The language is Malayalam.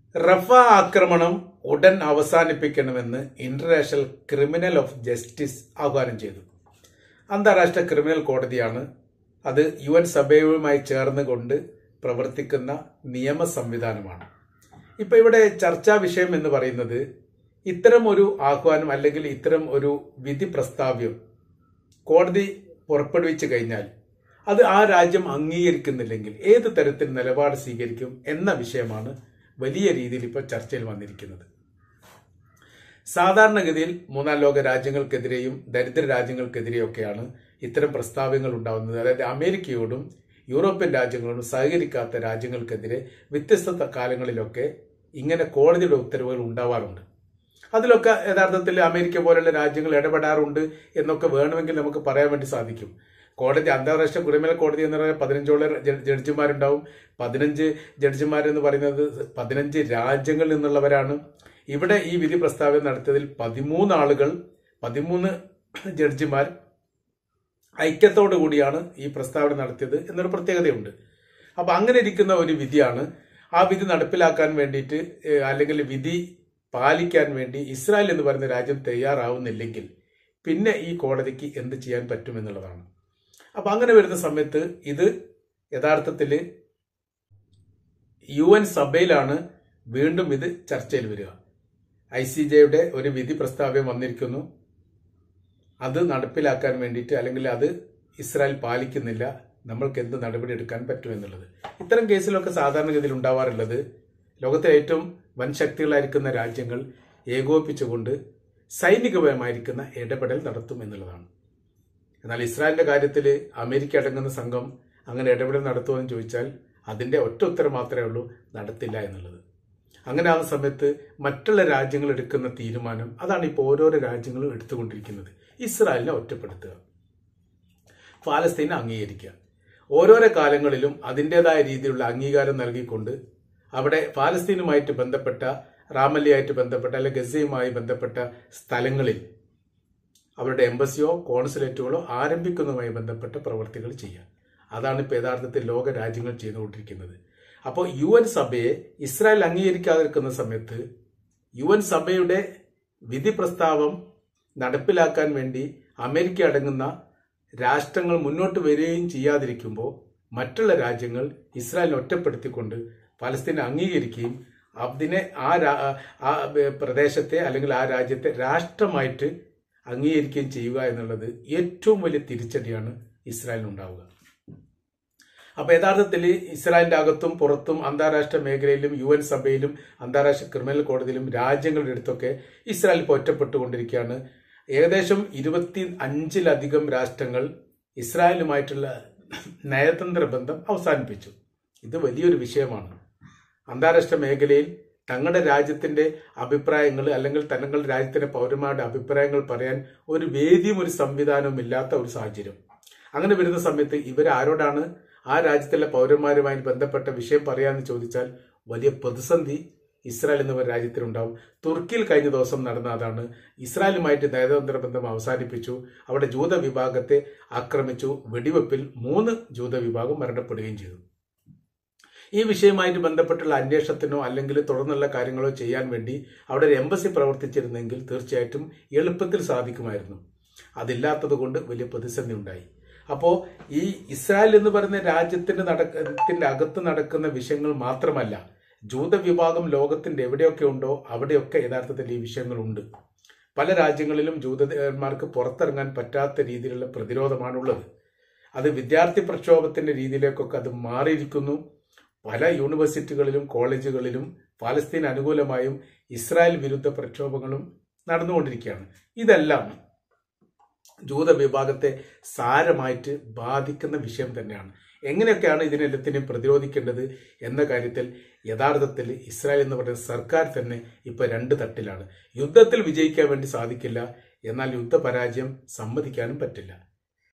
റഫ ആക്രമണം ഉടൻ അവസാനിപ്പിക്കണമെന്ന് ഇന്റർനാഷണൽ ക്രിമിനൽ ഓഫ് ജസ്റ്റിസ് ആഹ്വാനം ചെയ്തു. അന്താരാഷ്ട്ര ക്രിമിനൽ കോടതിയാണ് അത്. UN സഭയുമായി ചേർന്നുകൊണ്ട് പ്രവർത്തിക്കുന്ന നിയമ സംവിധാനമാണ്. ഇപ്പൊ ഇവിടെ ചർച്ചാ വിഷയം എന്ന് പറയുന്നത് ഇത്തരം ഒരു ആഹ്വാനം അല്ലെങ്കിൽ ഇത്തരം ഒരു വിധി പ്രസ്താവ്യം കോടതി പുറപ്പെടുവിച്ചു കഴിഞ്ഞാൽ അത് ആ രാജ്യം അംഗീകരിക്കുന്നില്ലെങ്കിൽ ഏത് തരത്തിൽ നിലപാട് സ്വീകരിക്കും എന്ന വിഷയമാണ് വലിയ രീതിയിൽ ഇപ്പോൾ ചർച്ചയിൽ വന്നിരിക്കുന്നത്. സാധാരണഗതിയിൽ മൂന്നാം ലോക രാജ്യങ്ങൾക്കെതിരെയും ദരിദ്ര രാജ്യങ്ങൾക്കെതിരെയൊക്കെയാണ് ഇത്തരം പ്രസ്താവ്യങ്ങൾ ഉണ്ടാവുന്നത്. അതായത് അമേരിക്കയോടും യൂറോപ്യൻ രാജ്യങ്ങളോടും സഹകരിക്കാത്ത രാജ്യങ്ങൾക്കെതിരെ വ്യത്യസ്ത കാലങ്ങളിലൊക്കെ ഇങ്ങനെ കോടതിയുടെ ഉത്തരവുകൾ ഉണ്ടാവാറുണ്ട്. അതിലൊക്കെ യഥാർത്ഥത്തിൽ അമേരിക്ക പോലുള്ള രാജ്യങ്ങൾ ഇടപെടാറുണ്ട് എന്നൊക്കെ വേണമെങ്കിൽ നമുക്ക് പറയാൻ വേണ്ടി സാധിക്കും. കോടതി, അന്താരാഷ്ട്ര ക്രിമിനൽ കോടതി എന്ന് പറയുന്നത് 15ഓളം ജഡ്ജിമാരുണ്ടാവും. 15 ജഡ്ജിമാരെന്ന് പറയുന്നത് 15 രാജ്യങ്ങളിൽ നിന്നുള്ളവരാണ്. ഇവിടെ ഈ വിധി പ്രസ്താവന നടത്തിയതിൽ 13 ജഡ്ജിമാർ ഐക്യത്തോടു കൂടിയാണ് ഈ പ്രസ്താവന നടത്തിയത് എന്നൊരു പ്രത്യേകതയുണ്ട്. അപ്പൊ അങ്ങനെ ഇരിക്കുന്ന ഒരു വിധിയാണ്. ആ വിധി നടപ്പിലാക്കാൻ വേണ്ടിയിട്ട് അല്ലെങ്കിൽ വിധി പാലിക്കാൻ വേണ്ടി ഇസ്രായേൽ എന്ന് പറയുന്ന രാജ്യം തയ്യാറാവുന്നില്ലെങ്കിൽ പിന്നെ ഈ കോടതിക്ക് എന്ത് ചെയ്യാൻ പറ്റുമെന്നുള്ളതാണ്. അപ്പൊ അങ്ങനെ വരുന്ന സമയത്ത് ഇത് യഥാർത്ഥത്തിൽ UN സഭയിലാണ് വീണ്ടും ഇത് ചർച്ചയിൽ വരിക. ICJയുടെ ഒരു വിധി പ്രസ്താവ്യം വന്നിരിക്കുന്നു. അത് നടപ്പിലാക്കാൻ വേണ്ടിയിട്ട് അല്ലെങ്കിൽ അത് ഇസ്രായേൽ പാലിക്കുന്നില്ല, നമ്മൾക്ക് എന്ത് നടപടി എടുക്കാൻ പറ്റുമെന്നുള്ളത്. ഇത്തരം കേസിലൊക്കെ സാധാരണഗതിയിൽ ഉണ്ടാവാറുള്ളത് ലോകത്തിലെ ഏറ്റവും വൻ ശക്തികളായിരിക്കുന്ന രാജ്യങ്ങൾ ഏകോപിപ്പിച്ചുകൊണ്ട് സൈനികപരമായിരിക്കുന്ന ഇടപെടൽ നടത്തും എന്നുള്ളതാണ്. എന്നാൽ ഇസ്രായേലിന്റെ കാര്യത്തിൽ അമേരിക്ക അടങ്ങുന്ന സംഘം അങ്ങനെ ഇടപെടൽ നടത്തുമെന്ന് ചോദിച്ചാൽ അതിന്റെ ഒറ്റ ഉത്തരം മാത്രമേ ഉള്ളൂ, നടത്തില്ല എന്നുള്ളത്. അങ്ങനെ ആകുന്ന സമയത്ത് മറ്റുള്ള രാജ്യങ്ങൾ എടുക്കുന്ന തീരുമാനം അതാണ് ഇപ്പോൾ ഓരോരോ രാജ്യങ്ങളും എടുത്തുകൊണ്ടിരിക്കുന്നത്. ഇസ്രായേലിനെ ഒറ്റപ്പെടുത്തുക, ഫലസ്തീനെ അംഗീകരിക്കുക. ഓരോരോ കാലങ്ങളിലും അതിൻ്റെതായ രീതിയിലുള്ള അംഗീകാരം നൽകിക്കൊണ്ട് അവിടെ ഫലസ്തീനുമായിട്ട് ബന്ധപ്പെട്ട, റാമല്ലിയായിട്ട് ബന്ധപ്പെട്ട അല്ലെങ്കിൽ ഗസയുമായി ബന്ധപ്പെട്ട സ്ഥലങ്ങളിൽ അവരുടെ എംബസിയോ കോൺസുലേറ്റുകളോ ആരംഭിക്കുന്നതുമായി ബന്ധപ്പെട്ട പ്രവർത്തികൾ ചെയ്യുക. അതാണ് ഇപ്പോൾ യഥാർത്ഥത്തിൽ ലോക രാജ്യങ്ങൾ ചെയ്തുകൊണ്ടിരിക്കുന്നത്. അപ്പോൾ UN സഭയെ ഇസ്രായേൽ അംഗീകരിക്കാതിരിക്കുന്ന സമയത്ത് UN സഭയുടെ വിധി പ്രസ്താവം നടപ്പിലാക്കാൻ വേണ്ടി അമേരിക്ക അടങ്ങുന്ന രാഷ്ട്രങ്ങൾ മുന്നോട്ട് വരികയും ചെയ്യാതിരിക്കുമ്പോൾ മറ്റുള്ള രാജ്യങ്ങൾ ഇസ്രായേലിനെ ഒറ്റപ്പെടുത്തിക്കൊണ്ട് ഫലസ്തീനെ അംഗീകരിക്കുകയും അതിനെ ആ പ്രദേശത്തെ അല്ലെങ്കിൽ ആ രാജ്യത്തെ രാഷ്ട്രമായിട്ട് അംഗീകരിക്കുകയും ചെയ്യുക എന്നുള്ളത് ഏറ്റവും വലിയ തിരിച്ചടിയാണ് ഇസ്രായേലിനുണ്ടാവുക. അപ്പൊ യഥാർത്ഥത്തിൽ ഇസ്രായേലിന്റെ അകത്തും പുറത്തും അന്താരാഷ്ട്ര മേഖലയിലും UN സഭയിലും അന്താരാഷ്ട്ര ക്രിമിനൽ കോടതിയിലും രാജ്യങ്ങളുടെ അടുത്തൊക്കെ ഇസ്രായേൽ ഇപ്പോൾ ഒറ്റപ്പെട്ടുകൊണ്ടിരിക്കുകയാണ്. ഏകദേശം 25ലധികം രാഷ്ട്രങ്ങൾ ഇസ്രായേലുമായിട്ടുള്ള നയതന്ത്ര ബന്ധം അവസാനിപ്പിച്ചു. ഇത് വലിയൊരു വിഷയമാണ്. അന്താരാഷ്ട്ര മേഖലയിൽ തങ്ങളുടെ രാജ്യത്തിന്റെ അഭിപ്രായങ്ങൾ അല്ലെങ്കിൽ തങ്ങളുടെ രാജ്യത്തിന്റെ പൗരന്മാരുടെ അഭിപ്രായങ്ങൾ പറയാൻ ഒരു വേദിയും ഒരു സംവിധാനവും ഇല്ലാത്ത ഒരു സാഹചര്യം. അങ്ങനെ വരുന്ന സമയത്ത് ഇവരാരോടാണ് ആ രാജ്യത്തിലെ പൗരന്മാരുമായി ബന്ധപ്പെട്ട വിഷയം പറയാമെന്ന് ചോദിച്ചാൽ വലിയ പ്രതിസന്ധി ഇസ്രായേൽ എന്ന രാജ്യത്തിനുണ്ടാവും. തുർക്കിയിൽ കഴിഞ്ഞ ദിവസം നടന്ന അതാണ്. ഇസ്രായേലുമായിട്ട് നയതന്ത്ര ബന്ധം അവസാനിപ്പിച്ചു. അവിടെ ജൂത വിഭാഗത്തെ ആക്രമിച്ചു. വെടിവെപ്പിൽ 3 ജൂത വിഭാഗം മരണപ്പെടുകയും ചെയ്തു. ഈ വിഷയവുമായിട്ട് ബന്ധപ്പെട്ടുള്ള അന്വേഷണത്തിനോ അല്ലെങ്കിൽ തുടർന്നുള്ള കാര്യങ്ങളോ ചെയ്യാൻ വേണ്ടി അവിടെ ഒരു എംബസി പ്രവർത്തിച്ചിരുന്നെങ്കിൽ തീർച്ചയായിട്ടും എളുപ്പത്തിൽ സാധിക്കുമായിരുന്നു. അതില്ലാത്തത് കൊണ്ട് വലിയ പ്രതിസന്ധി ഉണ്ടായി. അപ്പോൾ ഈ ഇസ്രായേൽ എന്ന് പറയുന്ന രാജ്യത്തിന്റെ അകത്ത് നടക്കുന്ന വിഷയങ്ങൾ മാത്രമല്ല, ജൂത വിഭാഗം ലോകത്തിന്റെ എവിടെയൊക്കെ ഉണ്ടോ അവിടെയൊക്കെ യഥാർത്ഥത്തിൽ ഈ വിഷയങ്ങളുണ്ട്. പല രാജ്യങ്ങളിലും ജൂതന്മാർക്ക് പുറത്തിറങ്ങാൻ പറ്റാത്ത രീതിയിലുള്ള പ്രതിരോധമാണുള്ളത്. അത് വിദ്യാർത്ഥി പ്രക്ഷോഭത്തിന്റെ രീതിയിലേക്കൊക്കെ അത് മാറിയിരിക്കുന്നു. പല യൂണിവേഴ്സിറ്റികളിലും കോളേജുകളിലും ഫലസ്തീൻ അനുകൂലമായും ഇസ്രായേൽ വിരുദ്ധ പ്രക്ഷോഭങ്ങളും നടന്നുകൊണ്ടിരിക്കുകയാണ്. ഇതെല്ലാം ജൂത വിഭാഗത്തെ സാരമായിട്ട് ബാധിക്കുന്ന വിഷയം തന്നെയാണ്. എങ്ങനെയൊക്കെയാണ് ഇതിനെല്ലാത്തിനെയും പ്രതിരോധിക്കേണ്ടത് എന്ന കാര്യത്തിൽ യഥാർത്ഥത്തിൽ ഇസ്രായേൽ എന്ന് പറയുന്ന സർക്കാർ തന്നെ ഇപ്പൊ 2 തട്ടിലാണ്. യുദ്ധത്തിൽ വിജയിക്കാൻ വേണ്ടി സാധിക്കില്ല, എന്നാൽ യുദ്ധപരാജയം സമ്മതിക്കാനും പറ്റില്ല.